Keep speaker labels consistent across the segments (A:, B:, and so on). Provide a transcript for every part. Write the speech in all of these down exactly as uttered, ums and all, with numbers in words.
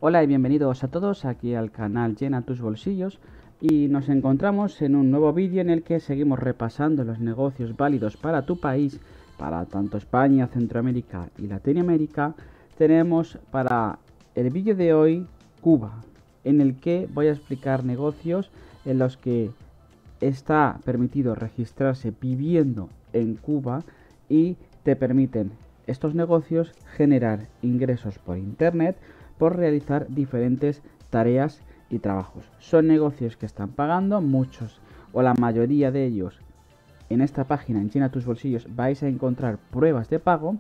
A: Hola y bienvenidos a todos aquí al canal Llena tus bolsillos, y nos encontramos en un nuevo vídeo en el que seguimos repasando los negocios válidos para tu país, para tanto España, Centroamérica y Latinoamérica. Tenemos para el vídeo de hoy Cuba, en el que voy a explicar negocios en los que está permitido registrarse viviendo en Cuba y te permiten estos negocios generar ingresos por internet por realizar diferentes tareas y trabajos. Son negocios que están pagando, muchos o la mayoría de ellos. En esta página, en Llena tus bolsillos, vais a encontrar pruebas de pago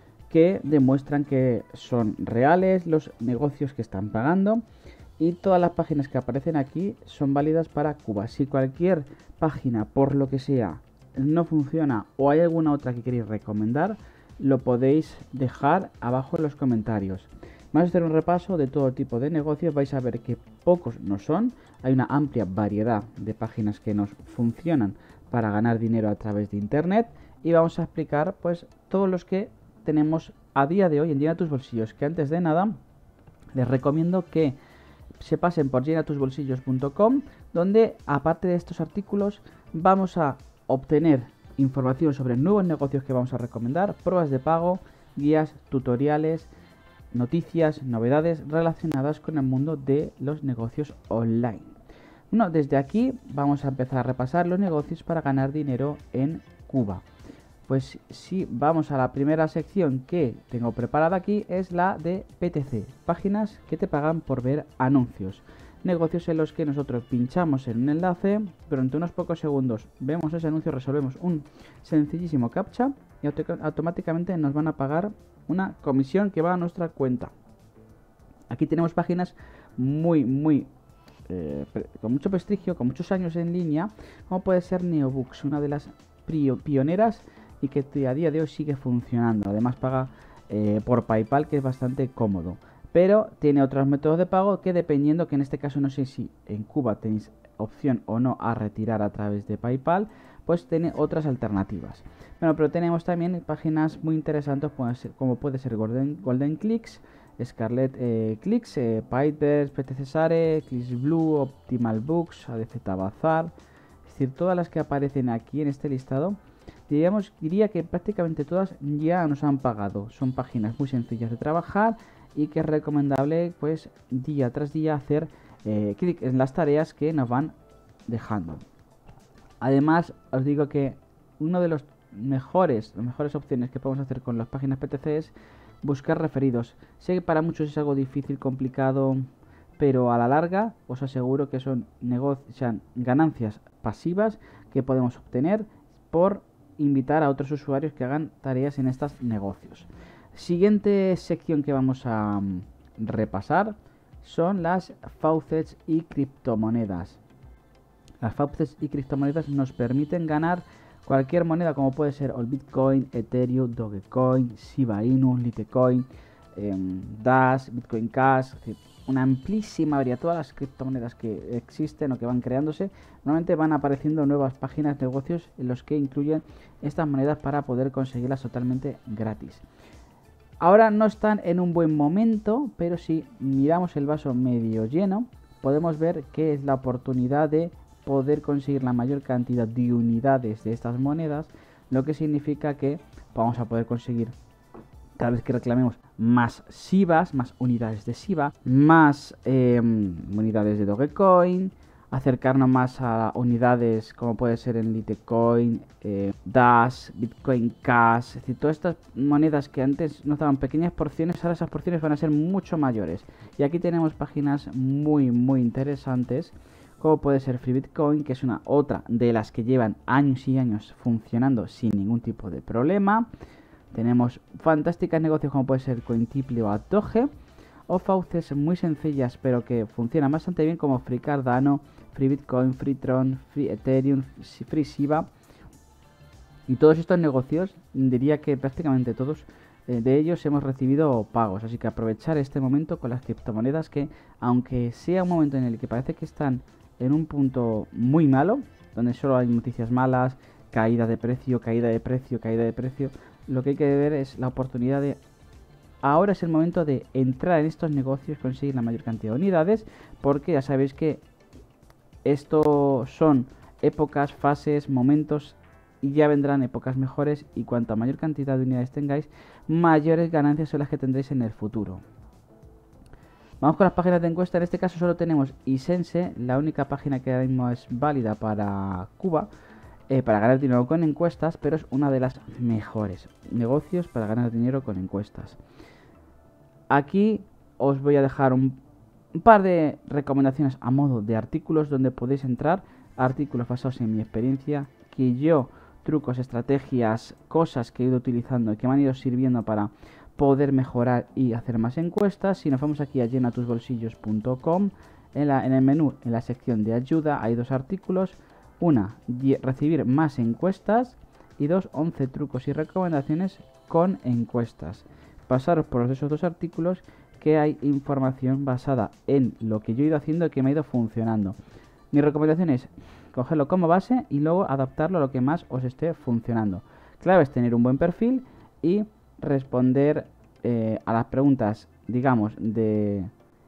A: que demuestran que son reales los negocios que están pagando, y todas las páginas que aparecen aquí son válidas para Cuba. Si cualquier página, por lo que sea, no funciona o hay alguna otra que queréis recomendar, lo podéis dejar abajo en los comentarios. Vamos a hacer un repaso de todo tipo de negocios. Vais a ver que pocos no son. Hay una amplia variedad de páginas que nos funcionan para ganar dinero a través de internet, y vamos a explicar pues todos los que tenemos a día de hoy en Llena tus bolsillos. Que antes de nada les recomiendo que se pasen por llena tus bolsillos punto com, donde aparte de estos artículos vamos a obtener información sobre nuevos negocios que vamos a recomendar, pruebas de pago, guías, tutoriales, noticias, novedades relacionadas con el mundo de los negocios online. Bueno, desde aquí vamos a empezar a repasar los negocios para ganar dinero en Cuba. Pues si vamos a la primera sección que tengo preparada aquí, es la de P T C, páginas que te pagan por ver anuncios. Negocios en los que nosotros pinchamos en un enlace, durante unos pocos segundos vemos ese anuncio, resolvemos un sencillísimo captcha y automáticamente nos van a pagar una comisión que va a nuestra cuenta. Aquí tenemos páginas muy, muy eh, con mucho prestigio, con muchos años en línea, como puede ser Neobooks, una de las pioneras y que a día de hoy sigue funcionando. Además paga eh, por PayPal, que es bastante cómodo, pero tiene otros métodos de pago que, dependiendo, que en este caso no sé si en Cuba tenéis opción o no a retirar a través de PayPal, pues tiene otras alternativas. Bueno, pero tenemos también páginas muy interesantes como puede ser Golden, Golden Clicks, Scarlet eh, Clicks, eh, Pipers, P T C Sare, Clicks Blue, Optimal Books, A D Z Bazar. Es decir, todas las que aparecen aquí en este listado, diríamos, diría que prácticamente todas ya nos han pagado. Son páginas muy sencillas de trabajar y que es recomendable pues día tras día hacer eh, clic en las tareas que nos van dejando. Además, os digo que uno de los mejores, las mejores opciones que podemos hacer con las páginas P T C es buscar referidos. Sé que para muchos es algo difícil, complicado, pero a la larga os aseguro que son negocios, sean ganancias pasivas que podemos obtener por invitar a otros usuarios que hagan tareas en estos negocios. Siguiente sección que vamos a um, repasar son las faucets y criptomonedas. Las faucets y criptomonedas nos permiten ganar cualquier moneda, como puede ser el Bitcoin, Ethereum, Dogecoin, Shiba Inu, Litecoin, eh, Dash, Bitcoin Cash, es decir, una amplísima variedad. Todas las criptomonedas que existen o que van creándose, normalmente van apareciendo nuevas páginas de negocios en los que incluyen estas monedas para poder conseguirlas totalmente gratis. Ahora no están en un buen momento, pero si miramos el vaso medio lleno, podemos ver que es la oportunidad de poder conseguir la mayor cantidad de unidades de estas monedas, lo que significa que vamos a poder conseguir, cada vez que reclamemos, más Shibas, más unidades de Shiba, más eh, unidades de Dogecoin, acercarnos más a unidades como puede ser en Litecoin, eh, Dash, Bitcoin Cash. Es decir, todas estas monedas que antes nos daban pequeñas porciones, ahora esas porciones van a ser mucho mayores. Y aquí tenemos páginas muy muy interesantes, como puede ser Free Bitcoin, que es una otra de las que llevan años y años funcionando sin ningún tipo de problema. Tenemos fantásticos negocios como puede ser Cointipli o Doge, o fauces muy sencillas pero que funcionan bastante bien como Free Cardano, Free Bitcoin, Free Tron, Free Ethereum, Free Shiba. Y todos estos negocios, diría que prácticamente todos eh, de ellos hemos recibido pagos. Así que aprovechar este momento con las criptomonedas, que aunque sea un momento en el que parece que están en un punto muy malo, donde solo hay noticias malas, caída de precio, caída de precio, caída de precio, lo que hay que ver es la oportunidad de ahora es el momento de entrar en estos negocios, conseguir la mayor cantidad de unidades, porque ya sabéis que esto son épocas, fases, momentos, y ya vendrán épocas mejores, y cuanta mayor cantidad de unidades tengáis, mayores ganancias son las que tendréis en el futuro. Vamos con las páginas de encuesta. En este caso solo tenemos Isense, la única página que ahora mismo es válida para Cuba, eh, para ganar dinero con encuestas, pero es una de las mejores negocios para ganar dinero con encuestas. Aquí os voy a dejar un, un par de recomendaciones a modo de artículos donde podéis entrar, artículos basados en mi experiencia, que yo, trucos, estrategias, cosas que he ido utilizando y que me han ido sirviendo para poder mejorar y hacer más encuestas. Si nos vamos aquí a llena tus bolsillos punto com, en, la, en el menú, en la sección de ayuda, hay dos artículos. Una, recibir más encuestas, y dos, once trucos y recomendaciones con encuestas. Pasaros por esos dos artículos, que hay información basada en lo que yo he ido haciendo y que me ha ido funcionando. Mi recomendación es cogerlo como base y luego adaptarlo a lo que más os esté funcionando. Clave es tener un buen perfil y responder eh, a las preguntas, digamos, de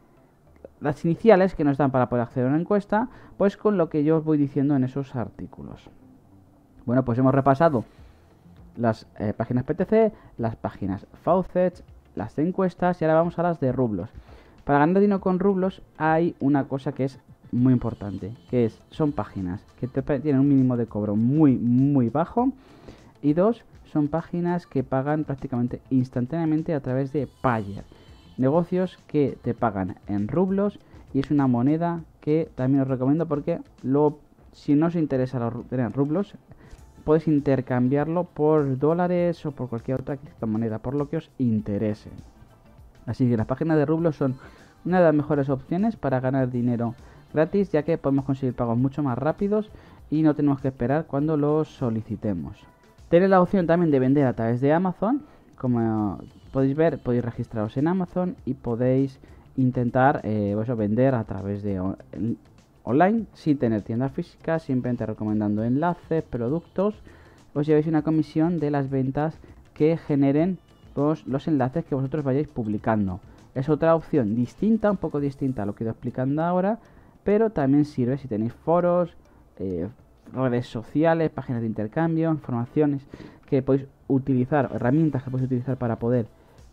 A: las iniciales que nos dan para poder acceder a una encuesta, pues con lo que yo os voy diciendo en esos artículos. Bueno, pues hemos repasado las eh, páginas P T C, las páginas Faucets, las de encuestas, y ahora vamos a las de rublos. Para ganar dinero con rublos hay una cosa que es muy importante, que es, son páginas que te, tienen un mínimo de cobro muy, muy bajo, y dos, son páginas que pagan prácticamente instantáneamente a través de Payer. Negocios que te pagan en rublos, y es una moneda que también os recomiendo porque luego, si no os interesa tener rublos, podéis intercambiarlo por dólares o por cualquier otra criptomoneda, por lo que os interese. Así que las páginas de rublos son una de las mejores opciones para ganar dinero gratis, ya que podemos conseguir pagos mucho más rápidos y no tenemos que esperar cuando los solicitemos. Tenéis la opción también de vender a través de Amazon. Como podéis ver, podéis registraros en Amazon y podéis intentar eh, pues, vender a través de on online, sin tener tiendas físicas, simplemente recomendando enlaces, productos. Os lleváis una comisión de las ventas que generen los, los enlaces que vosotros vayáis publicando. Es otra opción distinta, un poco distinta a lo que he ido explicando ahora, pero también sirve si tenéis foros, eh, redes sociales, páginas de intercambio, informaciones que podéis utilizar, herramientas que podéis utilizar para poder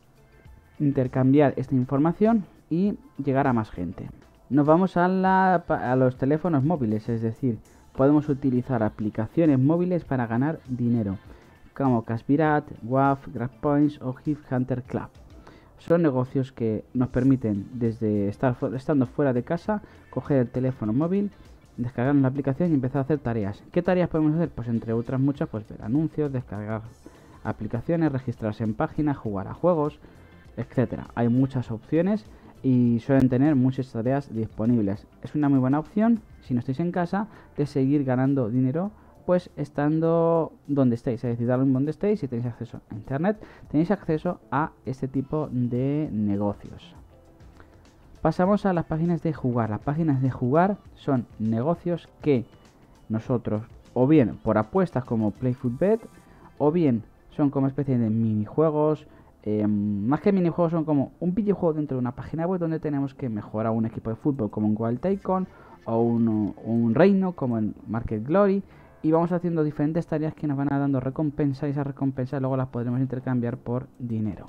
A: intercambiar esta información y llegar a más gente. Nos vamos a, la, a los teléfonos móviles, es decir, podemos utilizar aplicaciones móviles para ganar dinero, como Cashbirat, W A F, GrabPoints o Gift Hunter Club. Son negocios que nos permiten, desde estar estando fuera de casa, coger el teléfono móvil, descargar la aplicación y empezar a hacer tareas. ¿Qué tareas podemos hacer? Pues entre otras muchas, pues ver anuncios, descargar aplicaciones, registrarse en páginas, jugar a juegos, etcétera. Hay muchas opciones y suelen tener muchas tareas disponibles. Es una muy buena opción, si no estáis en casa, de seguir ganando dinero, pues estando donde estéis, es decir, donde estéis, si tenéis acceso a internet, tenéis acceso a este tipo de negocios. Pasamos a las páginas de jugar. Las páginas de jugar son negocios que nosotros, o bien por apuestas como PlayFootBet, o bien son como especie de minijuegos. Eh, más que minijuegos, son como un videojuego dentro de una página web donde tenemos que mejorar un equipo de fútbol como en Wild Tycoon, o un, un reino como en Market Glory, y vamos haciendo diferentes tareas que nos van a dando recompensa, y esas recompensas luego las podremos intercambiar por dinero.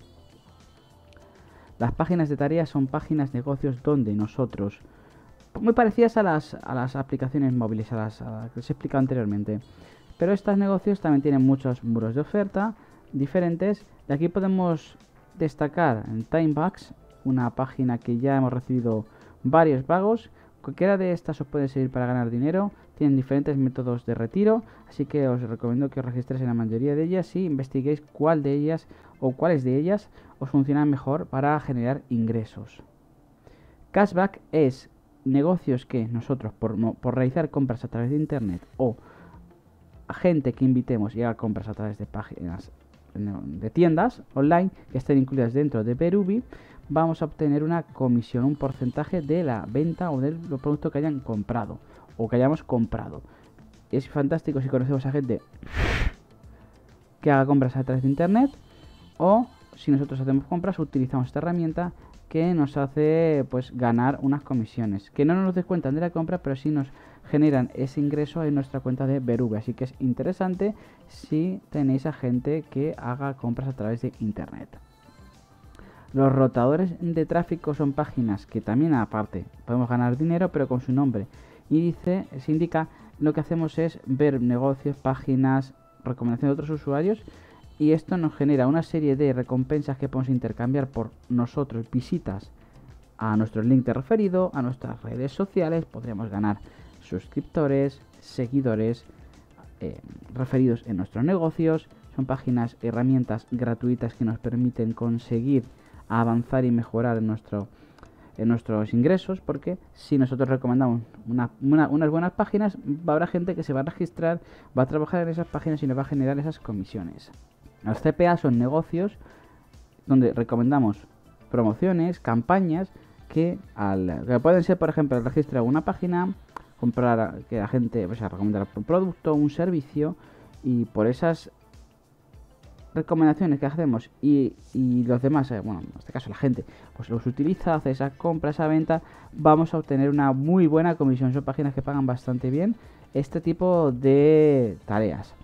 A: Las páginas de tareas son páginas negocios donde nosotros, muy parecidas a las, a las aplicaciones móviles, a las, a las que os he explicado anteriormente, pero estos negocios también tienen muchos muros de oferta diferentes, y aquí podemos destacar en Timebucks, una página que ya hemos recibido varios pagos. Cualquiera de estas os puede servir para ganar dinero. Tienen diferentes métodos de retiro, así que os recomiendo que os registréis en la mayoría de ellas y investiguéis cuál de ellas o cuáles de ellas os funcionan mejor para generar ingresos. Cashback es negocios que nosotros, por, por realizar compras a través de internet, o a gente que invitemos y haga compras a través de páginas de tiendas online que estén incluidas dentro de Berubi, vamos a obtener una comisión, un porcentaje de la venta o del producto que hayan comprado o que hayamos comprado. Es fantástico si conocemos a gente que haga compras a través de internet, o si nosotros hacemos compras, utilizamos esta herramienta que nos hace pues ganar unas comisiones, que no nos descuentan de la compra, pero sí nos generan ese ingreso en nuestra cuenta de Berube. Así que es interesante si tenéis a gente que haga compras a través de internet. Los rotadores de tráfico son páginas que también, aparte, podemos ganar dinero, pero con su nombre. Y dice, se indica, lo que hacemos es ver negocios, páginas, recomendaciones de otros usuarios, y esto nos genera una serie de recompensas que podemos intercambiar por nosotros, visitas a nuestro link de referido, a nuestras redes sociales. Podríamos ganar suscriptores, seguidores, eh, referidos en nuestros negocios. Son páginas, herramientas gratuitas que nos permiten conseguir avanzar y mejorar en nuestro en nuestros ingresos, porque si nosotros recomendamos una, una, unas buenas páginas, habrá gente que se va a registrar, va a trabajar en esas páginas y nos va a generar esas comisiones. Los C P A son negocios donde recomendamos promociones, campañas que, al, que pueden ser, por ejemplo, registrar una página, comprar, que la gente, o sea, recomendar un producto, un servicio, y por esas recomendaciones que hacemos y, y los demás, eh, bueno, en este caso la gente, pues los utiliza, hace esa compra, esa venta, vamos a obtener una muy buena comisión. Son páginas que pagan bastante bien este tipo de tareas.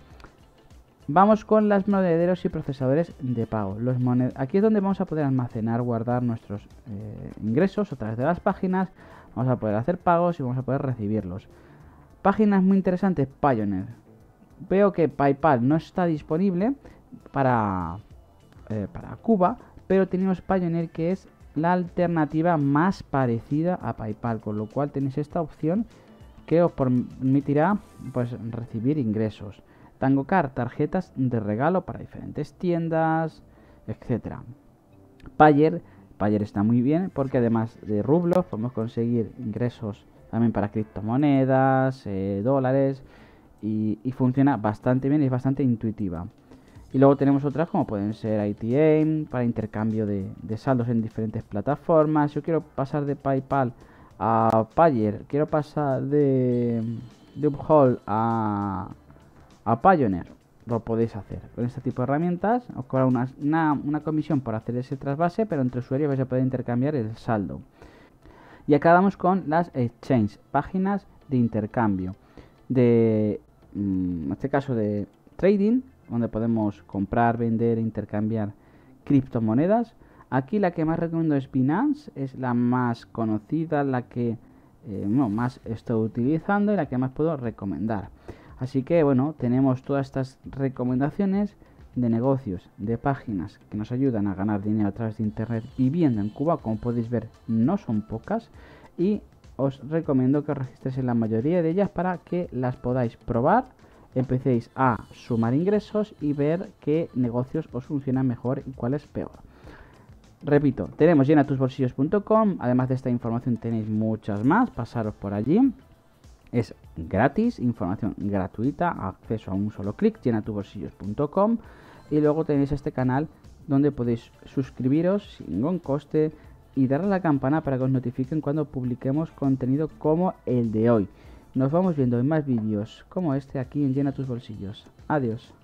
A: Vamos con las monederos y procesadores de pago. Los moned Aquí es donde vamos a poder almacenar, guardar nuestros eh, ingresos a través de las páginas. Vamos a poder hacer pagos y vamos a poder recibirlos. Páginas muy interesantes, Payoneer. Veo que PayPal no está disponible para, eh, para Cuba, pero tenemos Payoneer, que es la alternativa más parecida a PayPal, con lo cual tenéis esta opción que os permitirá pues recibir ingresos. TangoCard, tarjetas de regalo para diferentes tiendas, etcétera. Payer, Payer está muy bien porque además de rublos podemos conseguir ingresos también para criptomonedas, eh, dólares, y, y funciona bastante bien y es bastante intuitiva. Y luego tenemos otras como pueden ser I T M para intercambio de, de saldos en diferentes plataformas. Yo quiero pasar de PayPal a Payer, quiero pasar de, de Uphold a, a Payoneer. Lo podéis hacer con este tipo de herramientas. Os cobra una, una, una comisión por hacer ese trasvase, pero entre usuarios vais a poder intercambiar el saldo. Y acabamos con las exchange, páginas de intercambio, de en este caso de trading, donde podemos comprar, vender e intercambiar criptomonedas. Aquí la que más recomiendo es Binance, es la más conocida, la que eh, no, más estoy utilizando y la que más puedo recomendar. Así que bueno, tenemos todas estas recomendaciones de negocios, de páginas que nos ayudan a ganar dinero a través de internet viviendo en Cuba. Como podéis ver, no son pocas, y os recomiendo que os registréis en la mayoría de ellas para que las podáis probar, empecéis a sumar ingresos y ver qué negocios os funcionan mejor y cuáles peor. Repito, tenemos llena tus bolsillos punto com. Además de esta información tenéis muchas más, pasaros por allí. Es gratis, información gratuita, acceso a un solo clic, llena tus bolsillos punto com. Y luego tenéis este canal donde podéis suscribiros sin ningún coste y darle a la campana para que os notifiquen cuando publiquemos contenido como el de hoy. Nos vamos viendo en más vídeos como este aquí en Llena tus bolsillos. Adiós.